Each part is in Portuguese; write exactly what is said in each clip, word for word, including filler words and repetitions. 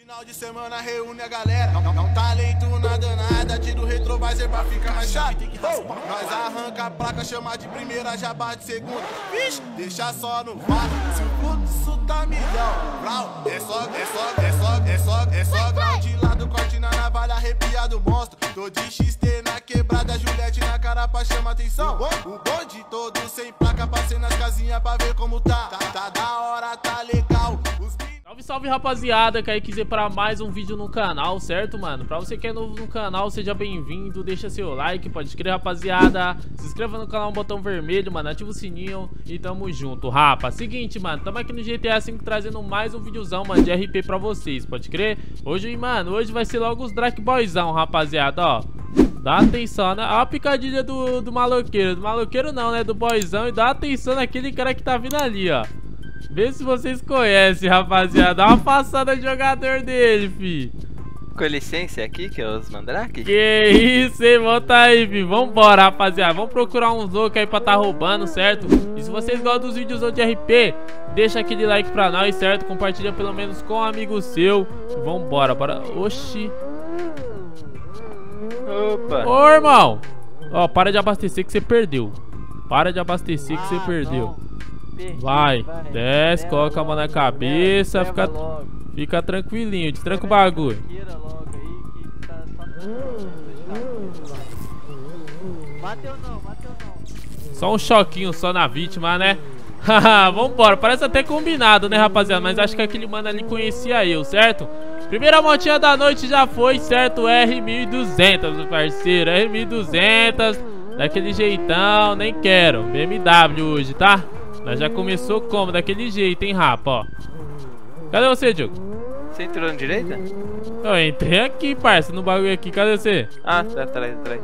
Final de semana reúne a galera. Não, não talento nada, nada. Tira o retrovisor pra ficar mais chato. Oh, nós arranca a placa, chama de primeira, já bate segunda. Vixe, deixa só no vácuo. Se o fluxo tá milhão, brau. É só, é só, é só, é só, é só grau de lado, corte na navalha, arrepiado monstro. Tô de X T na quebrada, Juliette na cara pra chamar atenção. O bonde todo sem placa, passei nas casinhas pra ver como tá. Tá, tá da hora, tá legal. Os Salve, salve, rapaziada, Kaique Z para mais um vídeo no canal, certo, mano? Pra você que é novo no canal, seja bem-vindo, deixa seu like, pode crer, rapaziada. Se inscreva no canal, um botão vermelho, mano, ativa o sininho e tamo junto, rapa. Seguinte, mano, tamo aqui no G T A cinco trazendo mais um videozão, mano, de R P pra vocês, pode crer? Hoje, mano, hoje vai ser logo os Drake Boyzão, rapaziada, ó. Dá atenção, né? Ó a picadilha do, do maloqueiro, do maloqueiro não, né? Do boyzão, e dá atenção naquele cara que tá vindo ali, ó. Vê se vocês conhecem, rapaziada. Dá uma passada de jogador dele, fi. Com licença, aqui que é os Mandrake? Que isso, hein? Volta aí, fi. Vambora, rapaziada. Vamos procurar uns loucos aí pra tá roubando, certo? E se vocês gostam dos vídeos de R P, deixa aquele like pra nós, certo? Compartilha pelo menos com um amigo seu. E vambora, bora. Oxi. Opa. Ô, irmão. Ó, para de abastecer que você perdeu. Para de abastecer que você ah, perdeu. Não. Vai, vai, desce, leva coloca a mão na cabeça, leva, fica, leva fica tranquilinho, destranca o bagulho. Bateu não, bateu não. Só um choquinho só na vítima, né? Vambora, parece até combinado, né, rapaziada? Mas acho que aquele mano ali conhecia eu, certo? Primeira motinha da noite já foi, certo? R mil e duzentos, meu parceiro, R mil e duzentos, daquele jeitão, nem quero. B M W hoje, tá? Nós já começou como? Daquele jeito, hein, rapa, ó. Cadê você, Diogo? Você entrou na direita? Eu entrei aqui, parça, no bagulho aqui. Cadê você? Ah, tá atrás, atrás.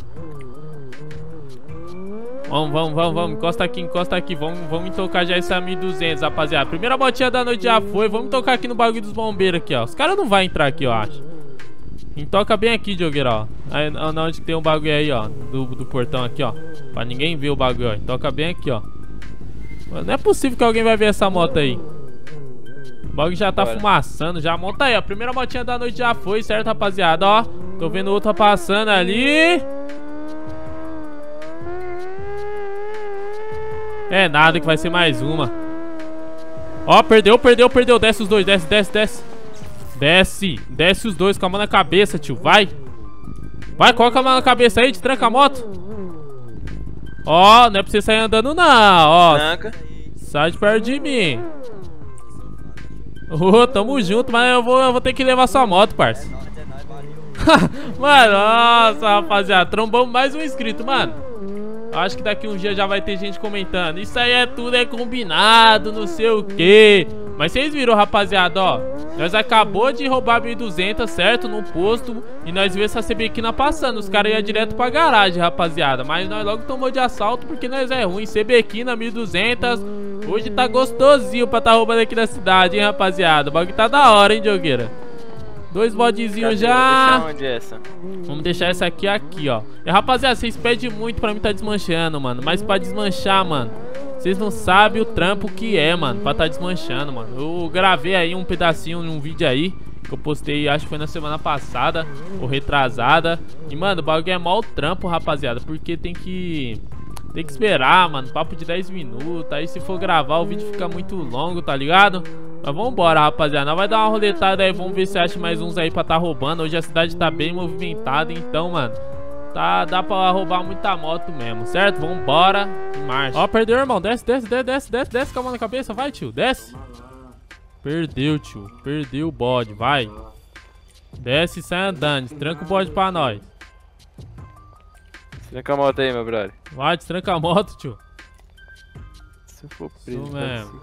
Vamos, vamos, vamos, vamos. Encosta aqui, encosta aqui. Vamos, vamos tocar já essa mil e duzentos, rapaziada. Primeira botinha da noite já foi. Vamos tocar aqui no bagulho dos bombeiros aqui, ó. Os caras não vão entrar aqui, eu acho. E toca bem aqui, Diogueira, ó. Aí, onde tem um bagulho aí, ó. Do, do portão aqui, ó. Pra ninguém ver o bagulho, ó. Toca bem aqui, ó. Não é possível que alguém vai ver essa moto aí. O bagulho já tá Bora. fumaçando, já monta aí, ó. Primeira motinha da noite já foi, certo, rapaziada, ó. Tô vendo outra passando ali. É nada, que vai ser mais uma. Ó, perdeu, perdeu, perdeu. Desce os dois, desce, desce, desce. Desce, desce os dois com a mão na cabeça, tio, vai. Vai, coloca a mão na cabeça aí, te tranca a moto. Ó, oh, não é pra você sair andando não, ó. Tranca. Sai de perto de mim. Ô, oh, tamo junto, mas eu vou, eu vou ter que levar sua moto, parça. Mano, nossa, rapaziada, trombamos mais um inscrito, mano. Acho que daqui um dia já vai ter gente comentando. Isso aí é tudo, é combinado, não sei o que. Mas vocês viram, rapaziada, ó. Nós acabou de roubar mil e duzentos, certo? Num posto. E nós vimos essa CBquina passando. Os caras iam direto pra garagem, rapaziada. Mas nós logo tomou de assalto porque nós é ruim. CBquina, mil e duzentos. Hoje tá gostosinho pra tá roubando aqui na cidade, hein, rapaziada. O bagulho tá da hora, hein, Diogueira. Dois bodezinhos já. Vou deixar onde é essa? Vamos deixar essa aqui, aqui, ó. E, rapaziada, vocês pedem muito pra mim tá desmanchando, mano. Mas pra desmanchar, mano, vocês não sabem o trampo que é, mano, pra tá desmanchando, mano. Eu gravei aí um pedacinho num vídeo aí que eu postei, acho que foi na semana passada ou retrasada. E, mano, o bagulho é mó trampo, rapaziada, porque tem que... Tem que esperar, mano, papo de dez minutos. Aí se for gravar o vídeo fica muito longo, tá ligado? Mas vambora, rapaziada, nós vai dar uma roletada aí. Vamos ver se acha mais uns aí pra tá roubando. Hoje a cidade tá bem movimentada, então, mano, Tá, dá pra roubar muita moto mesmo, certo? Vambora e marcha. Ó, perdeu, irmão. Desce, desce, desce, desce, desce, desce com a mão na cabeça. Vai, tio, desce. Perdeu, tio. Perdeu o bode, vai. Desce e sai andando. Destranca o bode pra nós. Tranca a moto aí, meu brother. Vai, destranca a moto, tio. Se eu for preso, isso mesmo.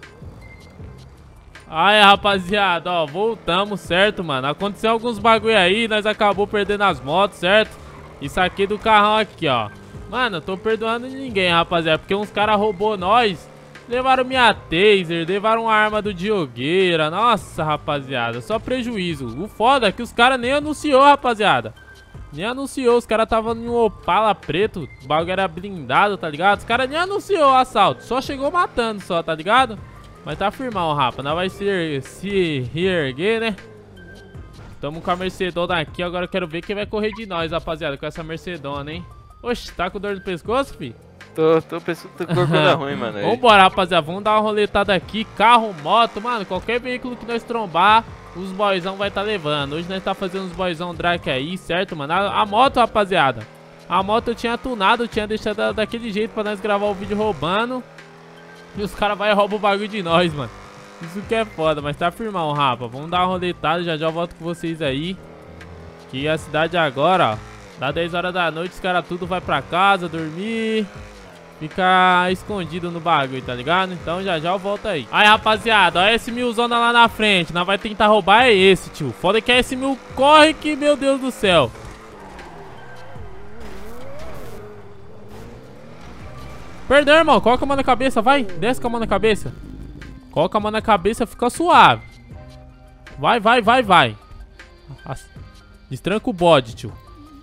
Aí, rapaziada, ó, voltamos, certo, mano? Aconteceu alguns bagulho aí, nós acabou perdendo as motos, certo? Isso aqui do carrão aqui, ó. Mano, eu tô perdoando ninguém, rapaziada, porque uns caras roubou nós. Levaram minha taser, levaram a arma do Diogueira. Nossa, rapaziada, só prejuízo. O foda é que os caras nem anunciou, rapaziada. Nem anunciou, os caras estavam em um Opala preto. O bagulho era blindado, tá ligado? Os caras nem anunciou o assalto, só chegou matando só, tá ligado? Mas tá firmão, rapa, nós vai se, se reerguer, né? tamo com a Mercedona aqui. Agora eu quero ver quem vai correr de nós, rapaziada, com essa Mercedona, hein? Oxe, tá com dor no pescoço, fi? Tô, tô pensando que tô corcunda ruim, mano. Aí. Vambora, rapaziada. Vamos dar uma roletada aqui. Carro, moto, mano. Qualquer veículo que nós trombar, os boyzão vai tá levando. Hoje nós tá fazendo uns boyzão drag aí, certo, mano? A, a moto, rapaziada. A moto eu tinha tunado, eu tinha deixado ela daquele jeito pra nós gravar o vídeo roubando. E os caras vai roubar o bagulho de nós, mano. Isso que é foda, mas tá firmão, rapa. Vamos dar uma roletada, já já eu volto com vocês aí. Que a cidade agora, ó, dá dez horas da noite, os caras tudo vai pra casa, dormir. Fica escondido no bagulho, tá ligado? Então já já eu volto aí. Aí, rapaziada, ó, esse milzona lá na frente. Nós vai tentar roubar é esse, tio. Foda que é esse mil corre que, meu Deus do céu. Perdeu, irmão. Coloca a mão na cabeça, vai. Desce com a mão na cabeça. Coloca a mão na cabeça, fica suave. Vai, vai, vai, vai. Destranca o bode, tio.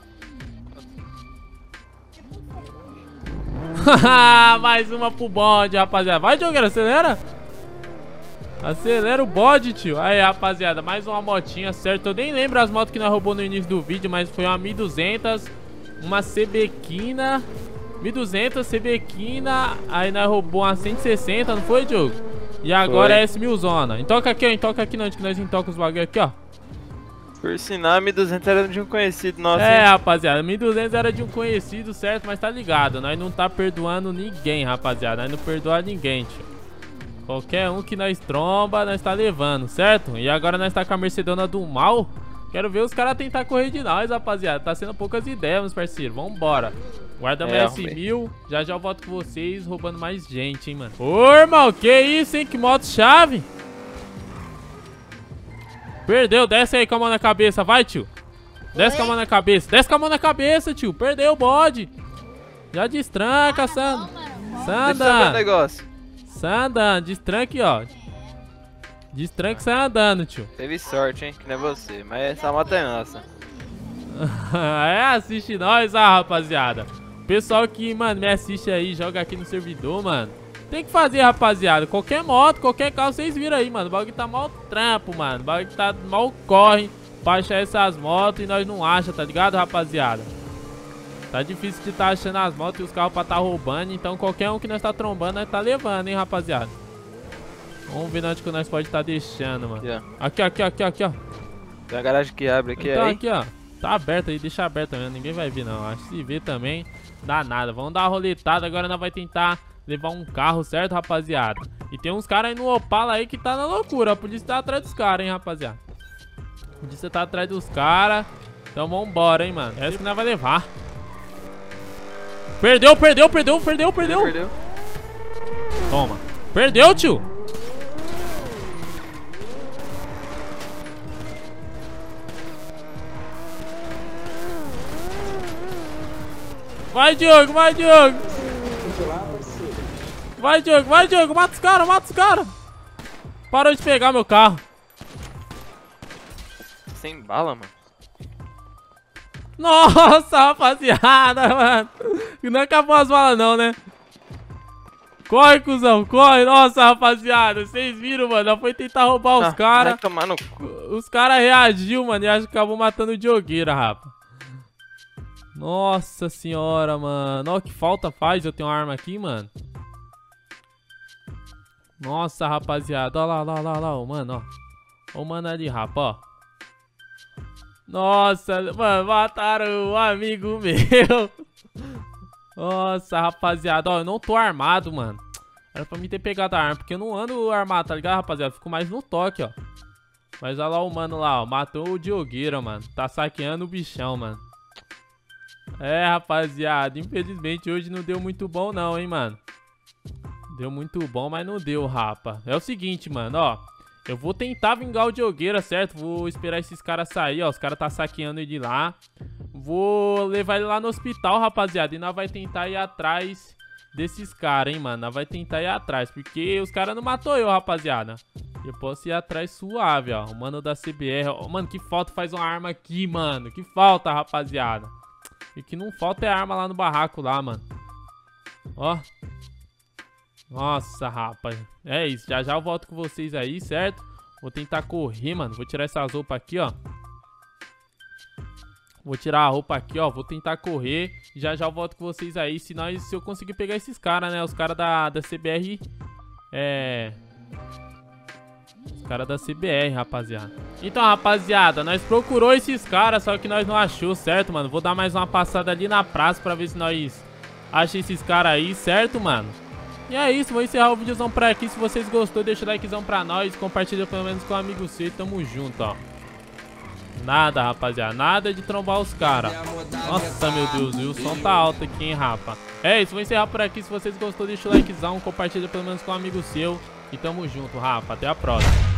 Mais uma pro bode, rapaziada. Vai, Jogueira, acelera. Acelera o bode, tio. Aí, rapaziada, mais uma motinha, certo? Eu nem lembro as motos que nós roubou no início do vídeo, mas foi uma mil e duzentos, uma Cebequina, mil e duzentos, Cebequina. Aí nós roubou uma cento e sessenta, não foi, Diogo? E agora foi. É esse milzona. Intoca aqui, ó, intoca aqui não, onde que nós intoca os bagulho aqui, ó. Por sinal, a mil e duzentos era de um conhecido nosso. É, hein? rapaziada, mil e duzentos era de um conhecido, certo? Mas tá ligado, nós não tá perdoando ninguém, rapaziada. Nós não perdoa ninguém, tio. Qualquer um que nós tromba, nós tá levando, certo? E agora nós tá com a Mercedona do mal. Quero ver os caras tentar correr de nós, rapaziada. Tá sendo poucas ideias, meus parceiros. Vambora. Guarda é, S mil. Já já eu volto com vocês, roubando mais gente, hein, mano. Ô, irmão, que isso, hein? Que moto-chave. Perdeu, desce aí com a mão na cabeça, vai, tio. Desce com a mão na cabeça, desce com a mão na cabeça, tio. Perdeu o bode. Já destranca, Sanda. Sanda. negócio. Sanda, destranque, ó. Destranque e sai andando, tio. Teve sorte, hein, que não é você, mas essa moto é nossa. É, assiste nós, ah, rapaziada. Pessoal que, mano, me assiste aí, joga aqui no servidor, mano. Tem que fazer, rapaziada. Qualquer moto, qualquer carro, vocês viram aí, mano. O bagulho tá mal trampo, mano. O bagulho tá mal corre pra achar essas motos e nós não acha, tá ligado, rapaziada? Tá difícil de tá achando as motos e os carros pra tá roubando. Então qualquer um que nós tá trombando, nós tá levando, hein, rapaziada. Vamos ver onde que nós pode tá deixando, mano. Yeah. Aqui, aqui, aqui, aqui, ó. Tem a garagem que abre aqui, então, aí. aqui, ó. Tá aberto aí, deixa aberto mesmo. Ninguém vai vir, não. Acho que se ver também, dá nada. Vamos dar uma roletada. Agora nós vai tentar levar um carro, certo, rapaziada? E tem uns caras aí no Opala aí que tá na loucura. A polícia tá atrás dos caras, hein, rapaziada? A polícia tá atrás dos caras. Então vambora, hein, mano. Essa que nós vai levar. Perdeu, perdeu, perdeu, perdeu, perdeu. Perdeu. Toma. Perdeu, tio. Vai, Diogo, vai, Diogo. Vai, Diogo, vai, Diogo. Mata os caras, mata os caras. Parou de pegar meu carro. Sem bala, mano. Nossa, rapaziada, mano. Não acabou as balas não, né? Corre, cuzão, corre. Nossa, rapaziada, vocês viram, mano. Foi tentar roubar os Ah, caras. vai tomar no cu. Os caras reagiu, mano, e acho que acabou matando o Diogueira, rapa. Nossa senhora, mano. Olha que falta faz eu tenho uma arma aqui, mano. Nossa, rapaziada. Olha lá, lá, lá, lá, ó, mano, ó. Ó o mano ali, rapa, ó. Nossa, mano, mataram um amigo meu. Nossa, rapaziada. Ó, eu não tô armado, mano. Era pra mim ter pegado a arma, porque eu não ando armado, tá ligado, rapaziada? Eu fico mais no toque, ó. Mas olha lá o mano lá, ó. Matou o Diogueira, mano. Tá saqueando o bichão, mano. É, rapaziada. Infelizmente hoje não deu muito bom não, hein, mano. Deu muito bom, mas não deu, rapa. É o seguinte, mano, ó. Eu vou tentar vingar o Diogueira, certo? Vou esperar esses caras sair, ó. Os caras tá saqueando ele lá. Vou levar ele lá no hospital, rapaziada. E nós vai tentar ir atrás desses caras, hein, mano. Nós vai tentar ir atrás. Porque os caras não matou eu, rapaziada. Eu posso ir atrás suave, ó. O mano da C B R. Ó, mano, que falta faz uma arma aqui, mano. Que falta, rapaziada. E que não falta é arma lá no barraco lá, mano. Ó. Nossa, rapaz. É isso. Já já eu volto com vocês aí, certo? Vou tentar correr, mano. Vou tirar essas roupas aqui, ó. Vou tirar a roupa aqui, ó. Vou tentar correr. Já já eu volto com vocês aí. Se, nós, se eu conseguir pegar esses caras, né? Os caras da, da C B R. É... Os caras da C B R, rapaziada. Então, rapaziada, nós procurou esses caras, só que nós não achou, certo, mano? Vou dar mais uma passada ali na praça pra ver se nós achamos esses caras aí, certo, mano? E é isso, vou encerrar o videozão por aqui. Se vocês gostou, deixa o likezão pra nós. Compartilha pelo menos com um amigo seu. Tamo junto, ó. Nada, rapaziada. Nada de trombar os caras. Nossa, meu Deus. E o som tá alto aqui, hein, rapa. É isso, vou encerrar por aqui. Se vocês gostou, deixa o likezão. Compartilha pelo menos com um amigo seu. E tamo junto, rapa. Até a próxima.